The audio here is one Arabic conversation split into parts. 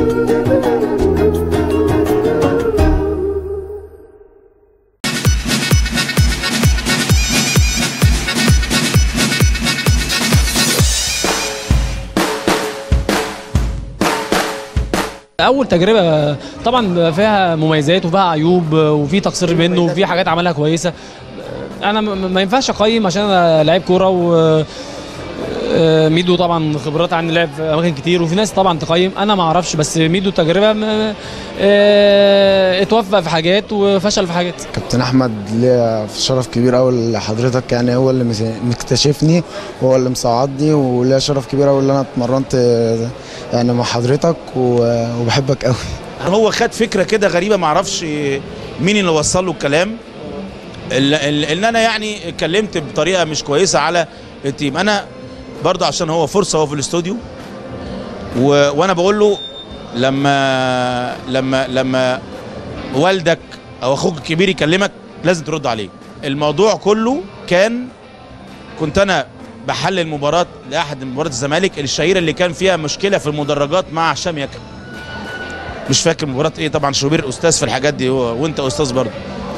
اول تجربه طبعا فيها مميزات وفيها عيوب وفي تقصير منه وفي حاجات عملها كويسه. انا ما ينفعش اقيم عشان انا لعيب كوره، ميدو طبعا خبرات عن لعب في اماكن كتير وفي ناس طبعا تقيم، انا ما اعرفش، بس ميدو تجربه اتوفق في حاجات وفشل في حاجات. كابتن احمد ليه شرف كبير قوي لحضرتك، يعني هو اللي مكتشفني وهو اللي مساعدني، وليه شرف كبير قوي اللي انا اتمرنت يعني مع حضرتك وبحبك قوي. هو خد فكره كده غريبه، ما اعرفش مين اللي وصل له الكلام، ان انا يعني اتكلمت بطريقه مش كويسه على التيم. انا برضه عشان هو فرصه، هو في الاستوديو وانا بقول له لما والدك او اخوك الكبير يكلمك لازم ترد عليه. الموضوع كله كنت انا بحلل مباراه لاحد مباريات الزمالك الشهيره اللي كان فيها مشكله في المدرجات مع هشام يكن. مش فاكر مباراه ايه، طبعا شوبير استاذ في الحاجات دي، هو وانت استاذ برضه.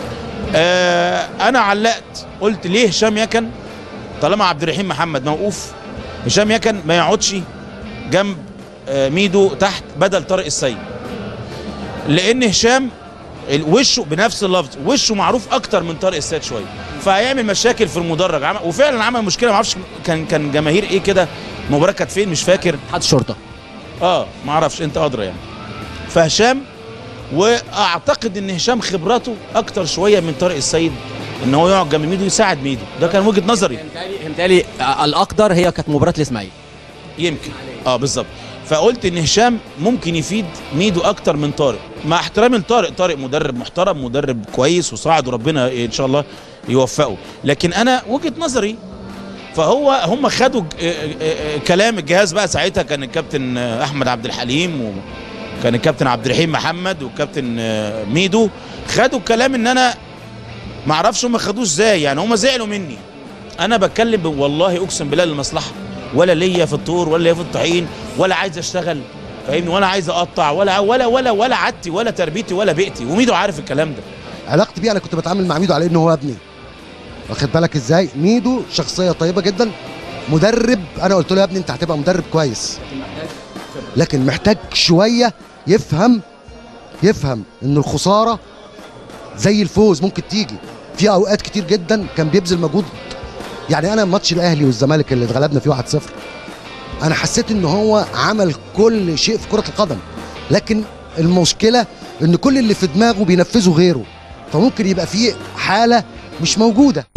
انا علقت قلت ليه هشام يكن طالما عبد الرحيم محمد موقوف، هشام يكن ما يقعدش جنب ميدو تحت بدل طارق السيد، لان هشام وشه بنفس اللفظ وشه معروف اكتر من طارق السيد شويه، فهيعمل مشاكل في المدرج. وفعلا عمل مشكله، ما اعرفش كان جماهير ايه كده، المباراه كانت فين مش فاكر، حد شرطه ما اعرفش، انت ادرى يعني. فهشام، واعتقد ان هشام خبراته اكتر شويه من طارق السيد، ان هو يقعد جنب ميدو يساعد ميدو، ده كان وجهه نظري. متهيألي الاقدر هي كانت مباراه الاسماعيلي يمكن بالظبط. فقلت ان هشام ممكن يفيد ميدو اكتر من طارق، مع احترامي لطارق، طارق مدرب محترم، مدرب كويس وصاعد وربنا ان شاء الله يوفقه، لكن انا وجهه نظري. هم خدوا كلام الجهاز بقى ساعتها، كان الكابتن احمد عبد الحليم وكان الكابتن عبد الرحيم محمد والكابتن ميدو، خدوا الكلام ان انا ما اعرفش هم خدوه ازاي، يعني هم زعلوا مني. انا بتكلم والله اقسم بالله للمصلحه، ولا ليا في الطور ولا ليا في الطحين ولا عايز اشتغل، فاهمني، ولا عايز اقطع ولا عدتي ولا تربيتي ولا بيئتي، وميدو عارف الكلام ده. علاقتي بيه انا كنت بتعامل مع ميدو على انه هو ابني، واخد بالك ازاي؟ ميدو شخصيه طيبه جدا، مدرب، انا قلت له يا ابني انت هتبقى مدرب كويس، لكن محتاج شويه يفهم ان الخساره زي الفوز ممكن تيجي في اوقات كتير جدا. كان بيبذل مجهود، يعني انا ماتش الاهلي والزمالك اللي اتغلبنا فيه 1-0 انا حسيت ان هو عمل كل شيء في كره القدم، لكن المشكله ان كل اللي في دماغه بينفذه غيره، فممكن يبقى فيه حاله مش موجوده.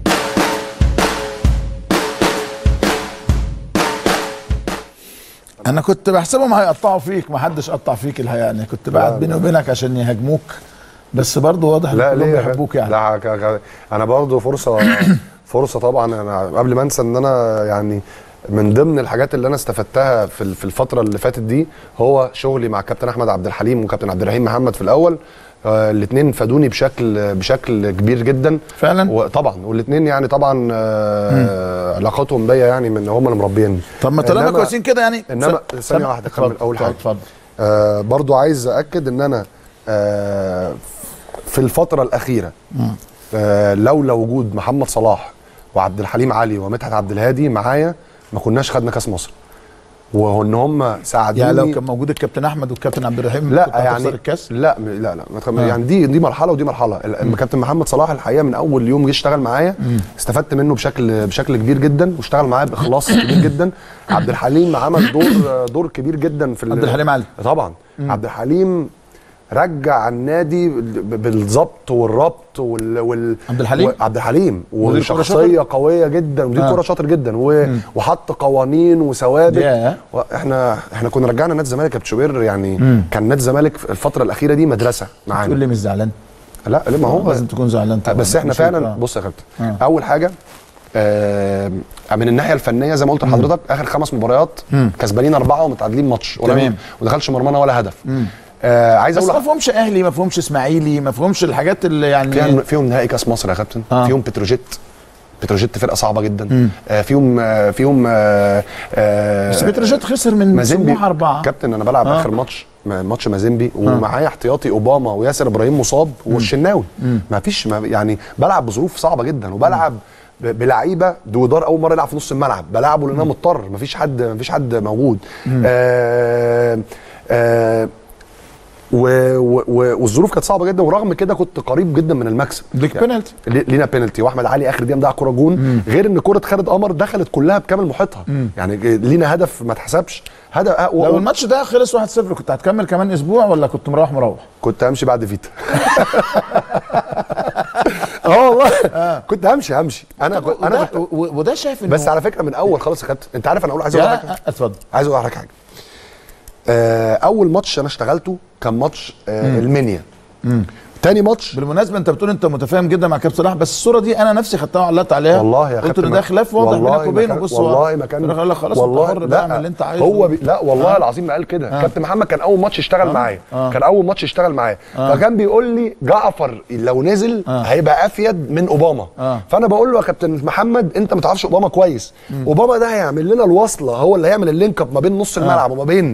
انا كنت بحسبهم هيقطعوا فيك، ما حدش قطع فيك الحقيقه، يعني كنت بعد بيني وبينك عشان يهاجموك، بس برضه واضح ان كلهم بيحبوك يعني. لا انا برضه فرصه طبعا. انا قبل ما انسى ان انا يعني من ضمن الحاجات اللي انا استفدتها في الفتره اللي فاتت دي هو شغلي مع كابتن احمد عبد الحليم وكابتن عبد الرحيم محمد في الاول. الاثنين فادوني بشكل كبير جدا فعلا، وطبعا والاثنين يعني طبعا علاقاتهم بيا يعني من هم اللي مربيني. طب ما طلعنا كويسين كده يعني. انما ثانيه واحده كمل اول حاجه. اتفضل. برضو عايز اكد ان انا في الفتره الاخيره لولا وجود محمد صلاح وعبد الحليم علي ومدحت عبد الهادي معايا ما كناش خدنا كاس مصر، وان هم ساعدوني. يعني لو كان موجود الكابتن احمد والكابتن عبد الرحيم لا يعني الكاس؟ لا يعني دي مرحله ودي مرحله. الكابتن محمد صلاح الحقيقه من اول يوم جه اشتغل معايا استفدت منه بشكل كبير جدا، واشتغل معايا باخلاص كبير جدا. عبد الحليم عمل دور كبير جدا في عبد الحليم علي طبعا. عبد الحليم رجع النادي بالظبط والربط عبد الحليم وشخصيه قويه جدا، ودي كوره شاطر جدا وحط قوانين وثوابت. احنا كنا رجعنا نادي الزمالك يا كابتن شوبير، يعني كان نادي الزمالك الفتره الاخيره دي مدرسه معانا. تقول لي مش زعلان؟ لا ما هو لازم تكون زعلان طبعا. بس احنا فعلا بص يا كابتن، اول حاجه من الناحيه الفنيه زي ما قلت لحضرتك اخر 5 مباريات كسبانين 4 ومتعادلين ماتش، تمام، ودخلش مرمانا ولا هدف. عايز اقول بس ما فيهمش اهلي، ما فيهمش اسماعيلي، ما فيهمش الحاجات اللي يعني فيهم نهائي كاس مصر يا كابتن. فيهم بتروجيت فرقه صعبه جدا. فيهم بس بتروجيت خسر من سموحه 4 كابتن. انا بلعب اخر ماتش ماتش مازيمبي ومعايا احتياطي اوباما وياسر ابراهيم مصاب والشناوي، ما فيش يعني بلعب بظروف صعبه جدا، وبلعب بلعيبه دويدار اول مره يلعب في نص الملعب، بلعبه لان انا مضطر، ما فيش حد موجود. والظروف كانت صعبه جدا، ورغم كده كنت قريب جدا من المكسب. ليك بينالتي، لينا بينالتي، واحمد علي اخر دقيقه مضيع كوره جون، غير ان كوره خالد قمر دخلت كلها بكامل محيطها. يعني لينا هدف ما اتحسبش، هدف. لو الماتش ده خلص 1-0 كنت هتكمل كمان اسبوع ولا كنت مروح؟ كنت همشي بعد فيتا. والله كنت همشي انا كنت وده شايف بس على فكره من اول خلاص خدت. انت عارف انا عايز اقول لك حاجه. اتفضل. عايز اقول لك حاجه. اول ماتش انا اشتغلته كان ماتش المنيا. تاني ماتش بالمناسبه انت بتقول انت متفاهم جدا مع كابتن صلاح، بس الصوره دي انا نفسي خدتها وعلقت عليها والله يا قلت له ده خلاف واضح بينك وبينه. بص والله ما كان قال لك خلاص انت حر بقى اعمل اللي انت عايزه. هو لا والله العظيم ما قال كده. كابتن محمد كان اول ماتش يشتغل معايا، كان اول ماتش يشتغل معايا، فكان بيقول لي جعفر لو نزل هيبقى افيد من اوباما. فانا بقول له يا كابتن محمد انت ما تعرفش اوباما كويس. اوباما ده هيعمل لنا الوصله، هو اللي هيعمل اللينك اب ما بين نص الملعب وما بين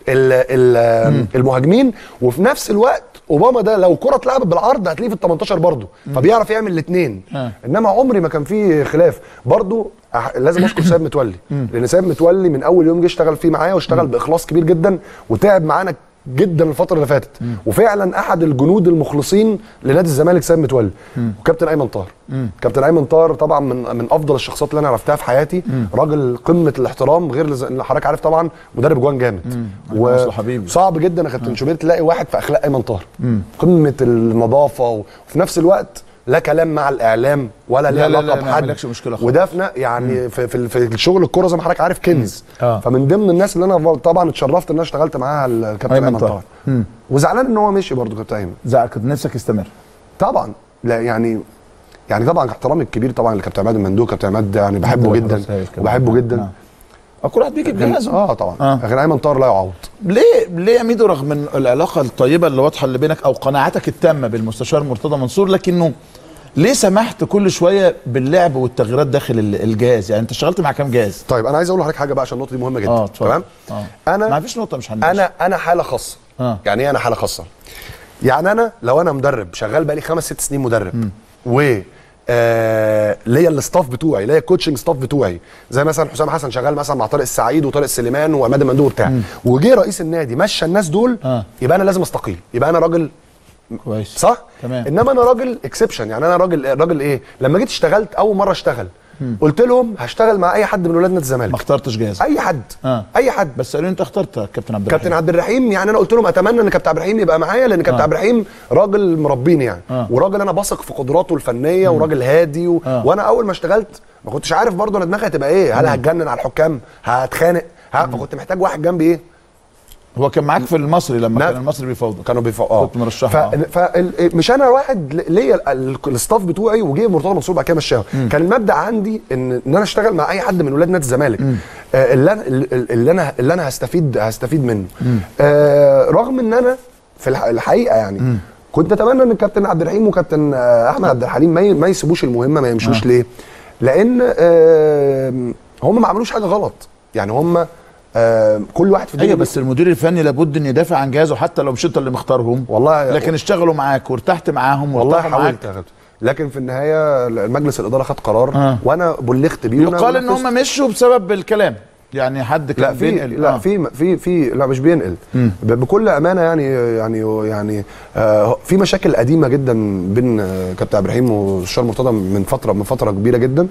المهاجمين، وفي نفس الوقت اوباما ده لو كره اتلعبت بالعرض هتلاقيه في ال 18 برضه، فبيعرف يعمل الاثنين. انما عمري ما كان فيه خلاف. برضه لازم اشكر سيد متولي، لان سيد متولي من اول يوم جه اشتغل فيه معايا، واشتغل باخلاص كبير جدا، وتعب معانا جدا الفتره اللي فاتت. وفعلا احد الجنود المخلصين لنادي الزمالك سيد متولي. وكابتن ايمن طاهر، كابتن ايمن طاهر طبعا من افضل الشخصيات اللي انا عرفتها في حياتي. راجل قمه الاحترام، غير اللي حضرتك عارف طبعا مدرب جوان جامد، وصعب جدا يا كابتن شوبير تلاقي واحد في اخلاق ايمن طاهر. قمه النظافه، وفي نفس الوقت لا كلام مع الاعلام ولا ليه علاقه بحد، وده يعني في الشغل الكوره زي ما حضرتك عارف كنز. فمن ضمن الناس اللي انا طبعا اتشرفت ان انا اشتغلت معاها الكابتن ايمن طاهر. وزعلان ان هو مشي برضه كابتن ايمن. كنت نفسك يستمر طبعا. لا يعني طبعا احترامي الكبير طبعا لكابتن عماد المندوب. كابتن عماد يعني بحبه جدا وبحبه جدا. كل واحد بيجي بجهازه. طبعا. لكن ايمن طاهر لا يعوض. ليه يا ميدو رغم من العلاقه الطيبه اللي واضحه اللي بينك او قناعتك التامه بالمستشار مرتضى منصور، لكنه ليه سمحت كل شويه باللعب والتغييرات داخل الجهاز؟ يعني انت اشتغلت مع كام جهاز؟ طيب انا عايز اقول لحضرتك حاجه بقى عشان النقطه دي مهمه جدا. تمام. انا ما فيش نقطه مش هنمشي. انا حاله خاصه. يعني ايه انا حاله خاصه؟ يعني انا لو انا مدرب شغال بقالي 5-6 سنين مدرب، و ليا الاستاف بتوعي، ليا الكوتشنج ستاف بتوعي، زي مثلا حسام حسن شغال مثلا مع طارق السعيد وطارق سليمان وعماد المندوب بتاعي، وجه رئيس النادي مشى الناس دول، يبقى انا لازم استقيل، يبقى انا راجل كويس صح؟ تمام. انما انا راجل اكسبشن. يعني انا راجل ايه؟ لما جيت اشتغلت اول مره اشتغل قلت لهم هشتغل مع اي حد من ولاد نادي الزمالك. ما اخترتش جهاز. اي حد. اي حد. بس قالوا انت اخترت كابتن عبد الرحيم. كابتن عبد الرحيم يعني انا قلت لهم اتمنى ان كابتن عبد الرحيم يبقى معايا، لان كابتن عبد الرحيم راجل مربيني يعني، وراجل انا بثق في قدراته الفنيه، وراجل هادي وانا اول ما اشتغلت ما كنتش عارف برضه انا دماغي هتبقى ايه، هل هتجنن على الحكام، هتخانق، فكنت محتاج واحد جنبي ايه. هو كان معاك في المصري لما كان المصري بيفاوضك؟ كانوا بيفاوضوا. كنت مرشح. مش انا واحد ليا الستاف بتوعي، وجه مرتضى منصور بعد كده مشاه. كان المبدا عندي ان انا اشتغل مع اي حد من ولاد نادي الزمالك اللي انا هستفيد منه. رغم ان انا في الحقيقه يعني كنت اتمنى ان الكابتن عبد الرحيم وكابتن احمد عبد الحليم ما يسيبوش المهمه، ما يمشوش. ليه؟ لان هم ما عملوش حاجه غلط. يعني هم كل واحد في الدنيا. بس المدير الفني لابد ان يدافع عن جهازه حتى لو مش انت اللي مختارهم والله، لكن اشتغلوا معاك وارتحت معاهم. والله حاولت، لكن في النهايه المجلس الاداره خد قرار وانا بلغت بيه. يقال ان هم مشوا بسبب الكلام، يعني حد كان بينقل. لا في لا مش بينقل. بكل امانه يعني في مشاكل قديمه جدا بين كابتن عبد الرحيم والشار مرتضى من فتره كبيره جدا،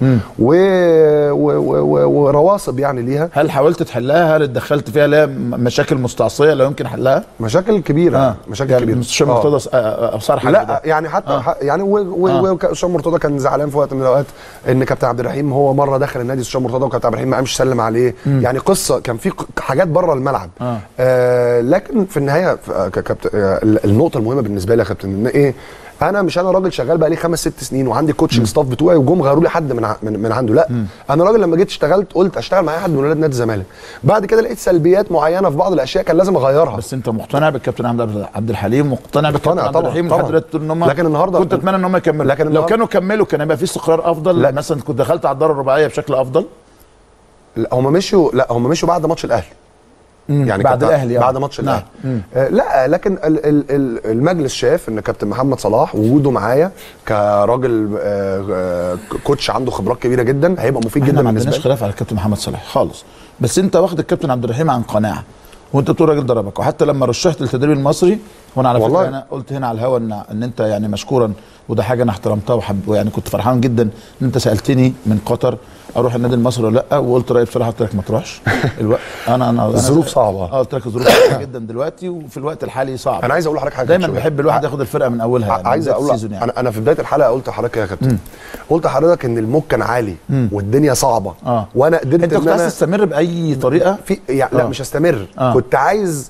ورواسب يعني ليها. هل حاولت تحلها؟ هل اتدخلت فيها؟ لها مشاكل مستعصيه لا يمكن حلها؟ مشاكل كبيره. مشاكل يعني كبيره. الشار مرتضى صار لا ده. يعني حتى يعني والشار مرتضى كان زعلان في وقت من الاوقات ان كابتن عبد الرحيم هو مره دخل النادي الشار مرتضى وكابتن عبد الرحيم ما قامش سلم عليه. يعني قصه كان في حاجات بره الملعب. لكن في النهايه النقطه المهمه بالنسبه لي يا كابتن ان ايه، انا راجل شغال بقى لي 5-6 سنين وعندي كوتشنج ستاف بتوعي وجم غيروا لي حد من عنده. لا انا راجل لما جيت اشتغلت قلت اشتغل مع اي حد من ولاد نادي الزمالك. بعد كده لقيت سلبيات معينه في بعض الاشياء كان لازم اغيرها. بس انت مقتنع بالكابتن عبد الحليم، مقتنع بالكابتن عبد الرحيم لحد دلوقتي ان هم، لكن النهارده كنت اتمنى ان هم يكملوا. لكن لو كانوا كملوا كان هيبقى في استقرار افضل. لا. مثلا كنت دخلت على الدار الرباعيه بشكل افضل. لا هم مشوا بعد ماتش الاهلي. يعني بعد الاهلي بعد ماتش الاهلي. لا لكن المجلس شاف ان كابتن محمد صلاح وجوده معايا كراجل كوتش عنده خبرات كبيره جدا هيبقى مفيد جدا بالنسبه لي. ما عندناش لي. خلاف على الكابتن محمد صلاح خالص، بس انت واخد الكابتن عبد الرحيم عن قناعه، وانت بتقول راجل ضربك، وحتى لما رشحت للتدريب المصري وانا على فكره انا قلت هنا على الهوا ان انت يعني مشكورا، وده حاجه انا احترمتها ويعني كنت فرحان جدا ان انت سالتني من قطر اروح النادي المصري ولا لا، وقلت رايي بصراحه، قلت لك ما تروحش. انا الظروف صعبه. قلت لك الظروف صعبه جدا دلوقتي، وفي الوقت الحالي صعب. انا عايز اقول لحضرتك حاجه، دايما بحب الواحد ياخد الفرقه من اولها، يعني عايز اقول يعني. انا في بدايه الحلقه قلت لحضرتك يا كابتن، قلت لحضرتك ان الموج كان عالي والدنيا صعبه، وانا قدرت انت كنت عايز تستمر باي طريقه في يعني لا مش هستمر، كنت عايز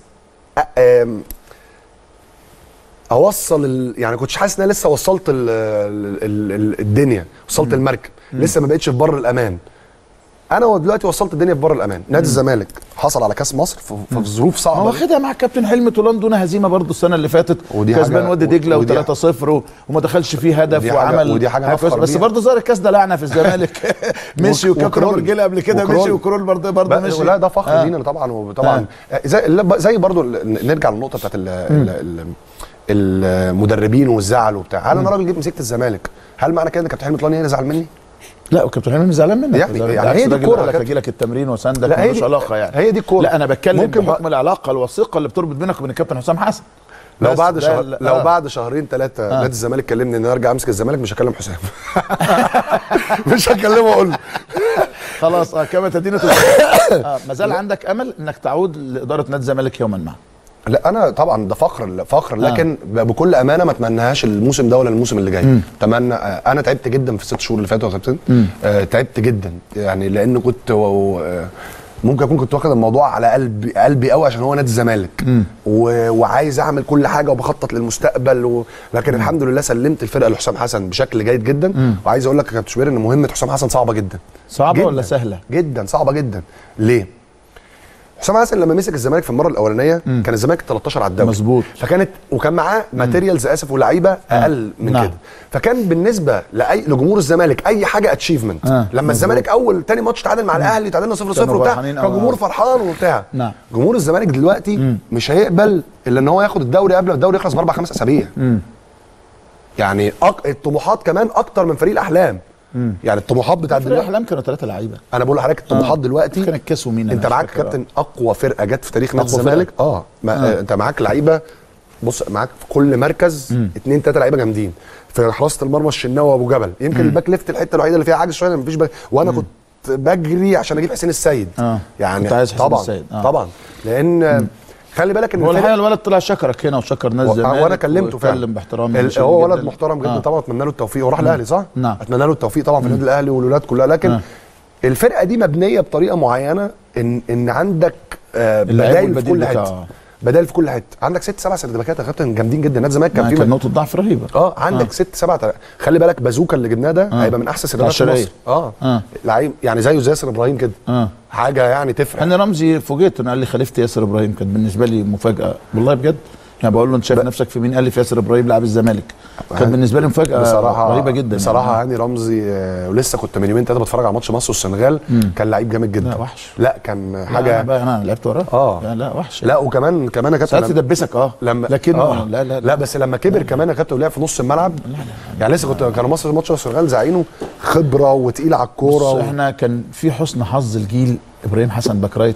اوصل يعني كنتش حاسس ان انا لسه وصلت الدنيا، وصلت المركب، لسه ما بقتش في بر الامان. انا دلوقتي وصلت الدنيا في بر الامان. نادي الزمالك حصل على كاس مصر في ظروف صعبه، هو واخدها مع الكابتن حلمي طولان دون هزيمه برضه السنه اللي فاتت، كسبان وادي دجله و3-0 وما دخلش فيه هدف وعمل ودي حاجه بس برضه ظهر الكاس ده لعنه في الزمالك. مشي وكابتن مرجله قبل كده مشي، وكرول برضه مشي. لا ده فخر لينا طبعا، وطبعا زي برضه نرجع للنقطه بتاعت المدربين والزعل وبتاع. هل انا راجل جيت مسكت الزمالك، هل معنى كده ان كابتن حلمي طولان هنا زعل مني؟ لا، وكابتن حلمي زعلان منك يعني هي دي الكوره، اجي لك التمرين وساندك ملوش علاقه يعني. هي دي الكوره. لا انا بتكلم بحكم العلاقه الوثيقه اللي بتربط بينك وبين الكابتن حسام حسن. لو بعد شهرين 3 نادي الزمالك كلمني ان انا ارجع امسك الزمالك، مش هكلم حسام. مش هكلمه واقول له خلاص كما تدين ما زال عندك امل انك تعود لاداره نادي الزمالك يوما ما؟ لا انا طبعا ده فخر لكن بكل امانه ما اتمناهاش الموسم ده ولا الموسم اللي جاي. اتمنى. انا تعبت جدا في ال6 شهور اللي فاتوا يا كابتن، تعبت جدا يعني، لان كنت ممكن اكون كنت واخد الموضوع على قلبي قوي عشان هو نادي الزمالك، وعايز اعمل كل حاجه وبخطط للمستقبل لكن الحمد لله سلمت الفرقه لحسام حسن بشكل جيد جدا. وعايز اقول لك يا كابتن شوبير ان مهمه حسام حسن صعبه جدا. صعبه جداً ولا سهله؟ جدا صعبه جدا. ليه؟ حسام حسن لما مسك الزمالك في المره الاولانيه كان الزمالك 13 على الدوري مظبوط، وكان معاه ماتيريالز ولعيبه اقل من كده، فكان بالنسبه لجمهور الزمالك اي حاجه اتشيفمنت. لما الزمالك تاني ماتش تعادل مع الاهلي، تعادلنا 0-0 وبتاع، كان جمهور فرحان وبتاع. جمهور الزمالك دلوقتي مش هيقبل الا ان هو ياخد الدوري قبل ما الدوري يخلص ب4-5 اسابيع. يعني الطموحات كمان اكتر من فريق الاحلام. يعني الطموحات بتاعت فريق الاحلام كانوا 3 لعيبه. انا بقول لحضرتك الطموحات دلوقتي كان الكاس ومين؟ انت معاك كابتن اقوى فرقه جت في تاريخ نادي الزمالك. انت معاك لعيبه، بص معاك في كل مركز 2-3 لعيبه جامدين. في حراسه المرمى الشناوي وابو جبل، يمكن الباك ليفت الحته الوحيده اللي فيها عجز شويه، مفيش باك، وانا كنت بجري عشان اجيب حسين السيد. يعني كنت عايز حسين السيد. طبعا لان خلي بالك ان هو الحقيقه الولد طلع شكرك هنا وشكر نادي الزمالك، وانا كلمته فعلا باحترام. هو ولد محترم جدا طبعا، اتمنى له التوفيق. هو راح الاهلي صح؟ نعم، اتمنى له التوفيق طبعا في النادي الاهلي والولاد كلها. لكن الفرقه دي مبنيه بطريقه معينه ان عندك بدايل في كل حته. بدايل في كل حته، عندك 6-7 سردباكات يا كابتن جامدين جدا. نادي الزمالك كان فيه نقطه ضعف رهيبه. عندك 6-7. خلي بالك بازوكا اللي جبناه ده هيبقى من احسن سردباكات في مصر. لعيب يعني زيه زي ياسر ابراهيم كده. حاجه يعني تفرق. هاني رمزي فوجئت انه قال لي خليفه ياسر ابراهيم، كانت بالنسبه لي مفاجاه والله بجد. يعني بقول له انت شايف نفسك في مين؟ قال لي في ياسر ابراهيم لاعب الزمالك. كان بالنسبه لي مفاجاه بصراحه رهيبه جدا. بصراحه هاني رمزي ولسه كنت من يومين 3 بتفرج على ماتش مصر والسنغال، كان لعيب جامد جدا. لا وحش، لا كان حاجه. انا لعبت وراه. لا وحش. لا وكمان يا كابتن ساعات يدبسك لكن لا بس لما كبر كمان يا كابتن ولعب في نص الملعب. يعني لسه كانوا مصر ماتش السنغال زعينه خبره وتقيل على الكوره. احنا كان في حسن حظ الجيل، ابراهيم حسن باكرايت،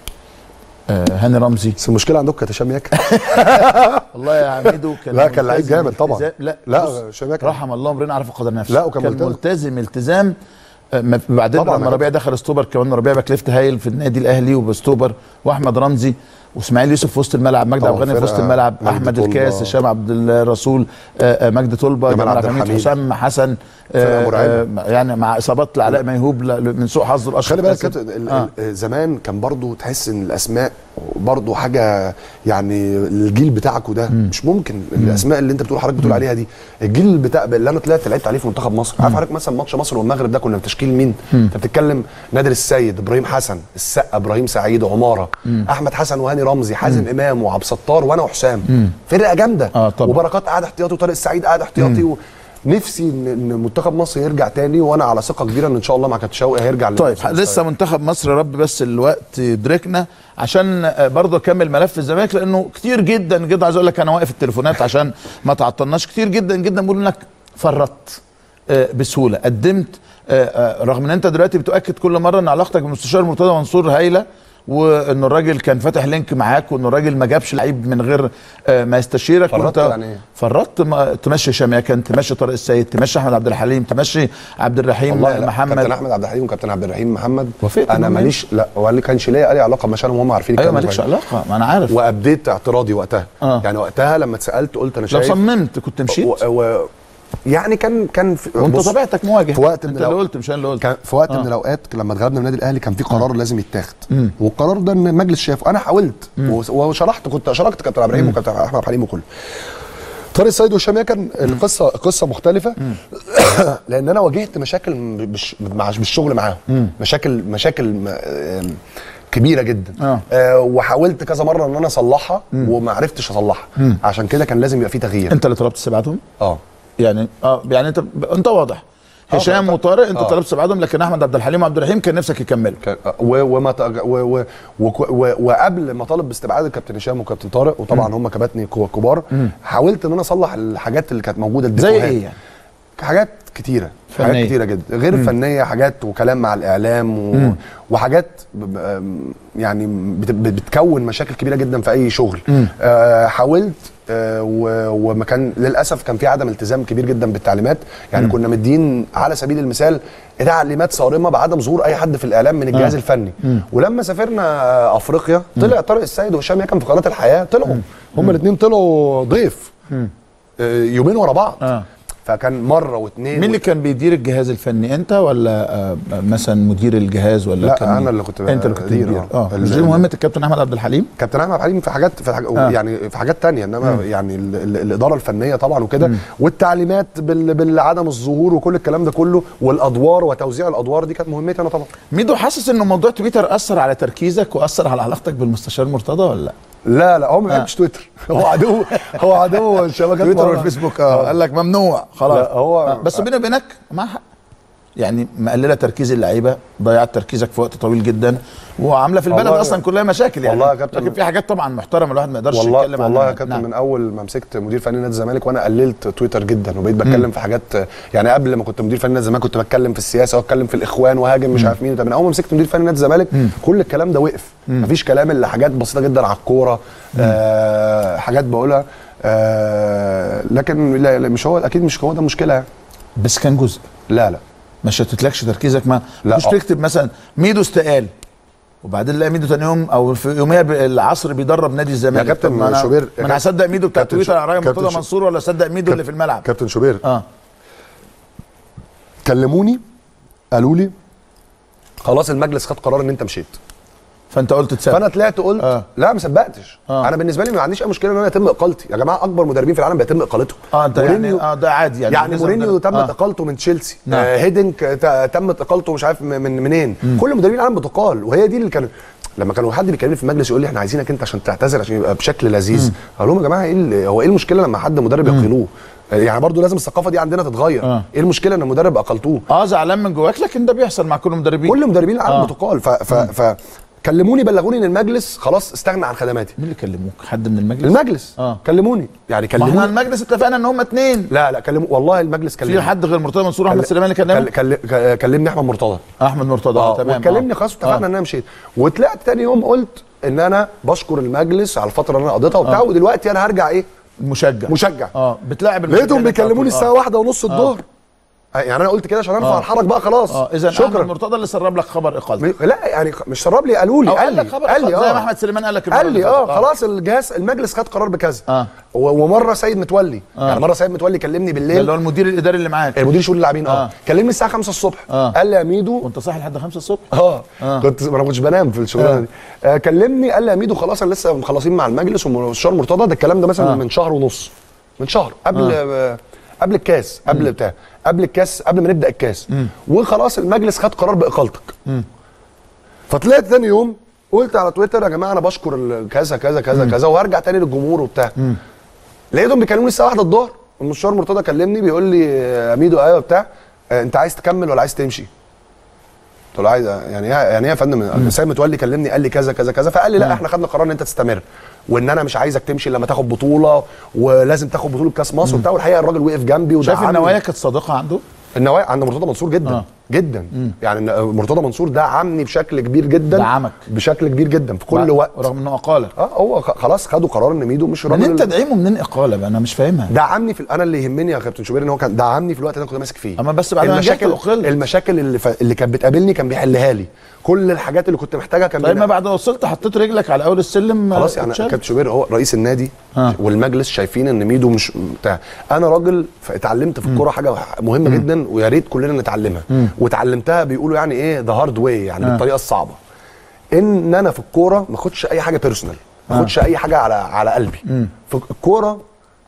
هاني رمزي. بس المشكله عندكم كانت هشام ياكا. والله يا عميدو كان لعيب جامد طبعا. لا هشام ياكا رحم الله امرنا عرف قدر نفسه. لا وكان ملتزم التزام. بعدين لما ربيع دخل استوبر كمان، ربيع باك ليفت هايل في النادي الاهلي وبستوبر، واحمد رمزي واسماعيل يوسف في وسط الملعب، مجدي عبد الغني في وسط الملعب، احمد الكاس، هشام عبد الرسول، مجدي طلبه، جمال عبد الحميد، حسام حسن، يعني مع اصابات لعلاء ميهوب من سوء حظه الاشهر. خلي بالك زمان كان برضو تحس ان الاسماء برضو حاجه، يعني الجيل بتاعكم ده مش ممكن. الاسماء اللي انت حضرتك بتقول عليها دي، الجيل بتاع اللي انا لعبت عليه في منتخب مصر. عارف حضرتك مثلا ماتش مصر والمغرب ده كنا بتشكيل مين؟ انت بتتكلم نادر السيد، ابراهيم حسن، السقا، ابراهيم سعيد، عماره، احمد حسن وهاني رمزي، حازم امام وعبد الستار وانا وحسام. فرقه جامده. وبركات قاعد احتياطي، وطارق السعيد قاعد احتياطي نفسي ان منتخب مصر يرجع تاني، وانا على ثقه كبيره ان شاء الله مع كابتن شوقي هيرجع. طيب لسه منتخب مصر، يا رب بس الوقت يدركنا عشان برضه اكمل ملف الزمالك، لانه كتير جدا جدا عايز اقول لك انا واقف التليفونات عشان ما تعطلناش، كتير جدا جدا بيقولوا انك فرطت بسهوله، قدمت رغم ان انت دلوقتي بتؤكد كل مره ان علاقتك بالمستشار مرتضى منصور هايله، وان الراجل كان فاتح لينك معاك، وان الراجل ما جابش لعيب من غير ما يستشيرك. فرطت يعني ايه؟ فرطت، تمشي هشام يكن، تمشي طارق السيد، تمشي احمد عبد الحليم، تمشي عبد الرحيم محمد. كابتن احمد عبد الحليم وكابتن عبد الرحيم محمد وافقت انا ماليش، لا هو اللي كانش ليا اي علاقه مشانهم، هم عارفين ايوه مالكش علاقه، ما انا عارف. وابديت اعتراضي وقتها. يعني وقتها لما اتسالت قلت انا شايف لو صممت كنت مشيت. يعني كان وانت طبيعتك مواجه في وقت انت اللي قلت مش انا اللي قلت. كان في وقت من الاوقات لما اتغلبنا من النادي الاهلي كان في قرار لازم يتاخد، والقرار ده ان المجلس شافه. انا حاولت وشرحت، كنت شاركت كابتن عبد الرحيم وكابتن احمد حليم وكله. طارق السيد وهشام يكن القصه مختلفه لان انا واجهت مشاكل بالشغل معاهم، مشاكل كبيره جدا. وحاولت كذا مره ان انا اصلحها وما عرفتش اصلحها، عشان كده كان لازم يبقى في تغيير. انت اللي طلبت استبعادهم؟ يعني يعني انت واضح هشام وطارق انت طلبت استبعادهم، لكن احمد عبد الحليم وعبد الرحيم كان نفسك يكملوا. وقبل ما طالب باستبعاد الكابتن هشام وكابتن طارق، وطبعا هم كباتني كبار، حاولت ان انا اصلح الحاجات اللي كانت موجوده. زي ايه يعني؟ حاجات كتيره فنية. حاجات كتيره جدا غير فنيه، حاجات وكلام مع الاعلام وحاجات يعني بتكون مشاكل كبيره جدا في اي شغل. حاولت وما كان للاسف كان في عدم التزام كبير جدا بالتعليمات. يعني كنا مدين على سبيل المثال تعليمات صارمه بعدم ظهور اي حد في الاعلام من الجهاز الفني. ولما سافرنا افريقيا طلع طارق السيد وهشام يكن في قناه الحياه، طلعوا هم الاثنين طلعوا ضيف يومين ورا بعض. فكان مره واثنين. مين اللي كان بيدير الجهاز الفني، انت ولا مثلا مدير الجهاز ولا؟ لا انا اللي كنت انت اللي كنت بتدير. مش دي مهمه الكابتن احمد عبد الحليم؟ كابتن احمد عبد الحليم في حاجات يعني في حاجات تانية، انما يعني الاداره الفنيه طبعا وكده، والتعليمات بالعدم الظهور وكل الكلام ده كله، والادوار وتوزيع الادوار دي كانت مهمتي انا طبعا. ميدو، حاسس ان موضوع تويتر اثر على تركيزك واثر على علاقتك بالمستشار مرتضى ولا لا؟ لا هو ما بيحبش تويتر. هو عدو الشبكات تويتر والفيسبوك. قال لك ممنوع خلاص. هو بس بيني وبينك مع حق، يعني مقلله تركيز اللعيبه، ضيعت تركيزك في وقت طويل جدا، وعامله في البلد اصلا كلها مشاكل يعني. والله يا كابتن، لكن في حاجات طبعا محترمه الواحد ما يقدرش يتكلم عنها. والله يا كابتن من اول ما مسكت مدير فني نادي الزمالك وانا قللت تويتر جدا، وبقيت بتكلم في حاجات. يعني قبل ما كنت مدير فني نادي الزمالك كنت بتكلم في السياسه واتكلم في الاخوان وهاجم مش عارف مين. من اول ما مسكت مدير فني نادي الزمالك كل الكلام ده وقف، مفيش كلام الا حاجات بسيطه جدا على الكوره، حاجات بقولها. لكن لا مش هو اكيد، مش هو ده المشكله يعني. بس كان جزء. لا ما شتتلكش تركيزك؟ ما مش تكتب مثلا ميدو استقال وبعدين لا ميدو تاني يوم او في يوميها العصر بيدرب نادي الزمالك. يا كابتن شوبير، ما انا هصدق ميدو بتاع تويتر على راي مرتضى منصور ولا اصدق ميدو اللي في الملعب؟ كابتن شوبير كلموني قالوا لي خلاص المجلس خد قرار ان انت مشيت، فانت قلت تسبق. فانا طلعت قلت لا ما سبقتش. انا بالنسبه لي ما عنديش اي مشكله ان انا يتم اقالتي. يا جماعه اكبر مدربين في العالم بيتم اقالتهم. انت يعني ده عادي يعني مورينيو تمت اقالته من تشيلسي. هيدنك تمت اقالته مش عارف منين. كل مدربين العالم بتقال. وهي دي اللي كان لما كانوا حد بيكلمني في المجلس يقول لي احنا عايزينك انت عشان تعتذر عشان يبقى بشكل لذيذ. اقول لهم يا جماعه هو ايه المشكله لما حد مدرب يقيلوه؟ يعني برضو لازم الثقافه دي عندنا تتغير. ايه المشكله ان المدرب اقلتوه؟ زعلان من جواك، لكن ده بيحصل مع كل المدربين. كل مدربين العالم بتقال. كلموني بلغوني ان المجلس خلاص استغنى عن خدماتي. مين اللي كلموك؟ حد من المجلس؟ المجلس كلموني. يعني كلموني. ما احنا المجلس اتفقنا ان هم 2. لا كلموا والله المجلس كلمني. في حد غير مرتضى منصور واحمد سليمان اللي كلمني احمد مرتضى. تمام. وكلمني خلاص اتفقنا ان انا مشيت. وطلعت تاني يوم قلت ان انا بشكر المجلس على الفتره اللي انا قضيتها وبتاع، ودلوقتي انا هرجع ايه؟ مشجع. بتلاعب لقيتهم بيكلموني الساعه 1:30 الظهر. يعني انا قلت كده عشان ارفع الحرج بقى خلاص. اذا شكرا مرتضى اللي سرب لك خبر اقالتك. لا يعني مش سرب لي، قالوا لي قال لي زي ما احمد سليمان قال لك خلاص الجهاز المجلس خد قرار بكذا. ومره سيد متولي يعني مره سيد متولي كلمني بالليل، اللي هو المدير الاداري اللي معاك، المدير شؤون اللاعبين. كلمني الساعه 5 الصبح. قال لي يا ميدو، وانت صاحي لحد 5 الصبح؟ كنت ما كنتش بنام في الشغلانه دي. كلمني قال لي يا ميدو خلاص انا لسه مخلصين مع المجلس والمستشار مرتضى. ده الكلام ده مثلا من شهر ونص، من شهر قبل الكاس، قبل الكاس، قبل ما نبدا الكاس. وخلاص المجلس خد قرار باقالتك. فطلعت ثاني يوم قلت على تويتر يا جماعه انا بشكر كذا كذا كذا كذا وهرجع تاني للجمهور وبتاع. لقيتهم بيكلموني الساعه 1 الظهر المستشار مرتضى كلمني بيقول لي يا ميدو ايوه بتاع انت عايز تكمل ولا عايز تمشي؟ قلت له عايز يعني ايه يا فندم؟ سيد متولي كلمني قال لي كذا كذا كذا، فقال لي لا احنا خدنا قرار ان انت تستمر، وان انا مش عايزك تمشي لما تاخد بطوله، ولازم تاخد بطوله كاس مصر وبتاع. والحقيقه الراجل وقف جنبي شايف النوايا كانت صادقه عنده؟ النوايا عند مرتضى منصور جدا جدا. يعني مرتضى منصور دعمني بشكل كبير جدا، دعمك بشكل كبير جدا في كل وقت، رغم انه اقاله. هو خلاص خدوا قرار ان ميدو مش راجل. منين تدعيمه منين اقاله بقى؟ انا مش فاهمها. دعمني انا اللي يهمني يا كابتن شوبير ان هو كان دعمني في الوقت اللي انا كنت ماسك فيه. اما بس بعد المشاكل اللي كانت بتقابلني كان بيحلها لي، كل الحاجات اللي كنت محتاجها كان طيب ما بعد ما وصلت حطيت رجلك على اول السلم خلاص. يعني كابتن شوبير هو رئيس النادي والمجلس شايفين ان ميدو مش بتاع. انا راجل اتعلمت في الكوره حاجه مهمه جدا ويا ريت كلنا نتعلمها، واتعلمتها بيقولوا يعني ايه ذا هارد واي، يعني بالطريقه الصعبه. ان انا في الكوره ما اخدش اي حاجه بيرسونال، ما اخدش اي حاجه على قلبي. في الكوره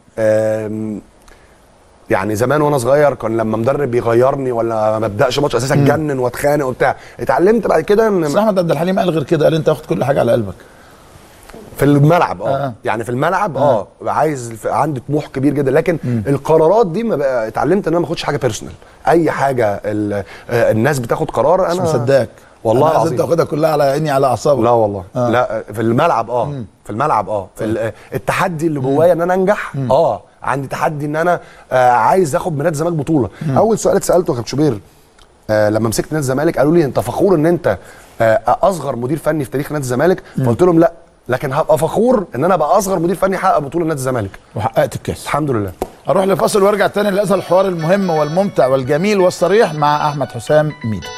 يعني زمان وانا صغير كان لما مدرب يغيرني ولا ما ابداش ماتش اساسا اتجنن واتخانق وبتاع. اتعلمت بعد كده ان احمد عبد الحليم قال غير كده، قال انت واخد كل حاجه على قلبك في الملعب. يعني في الملعب عايز عندي طموح كبير جدا، لكن القرارات دي ما بقى اتعلمت ان انا ما اخدش حاجه بيرسونال. اي حاجه الناس بتاخد قرار انا مش مصدقك والله العظيم، لازم تاخدها كلها على عيني على اعصابك. لا والله لا في الملعب في الملعب في التحدي اللي جوايا ان انا انجح. عندي تحدي ان انا عايز اخد من نادي الزمالك بطوله. اول سؤال اتسالته يا كابتن شوبير لما مسكت نادي الزمالك قالوا لي انت فخور ان انت اصغر مدير فني في تاريخ نادي الزمالك؟ فقلت لهم لا، لكن هبقى فخور ان انا ابقى اصغر مدير فني حقق بطوله نادي الزمالك وحققت الكاس الحمد لله. اروح لفاصل وارجع تاني لهذا الحوار المهم والممتع والجميل والصريح مع احمد حسام ميدو.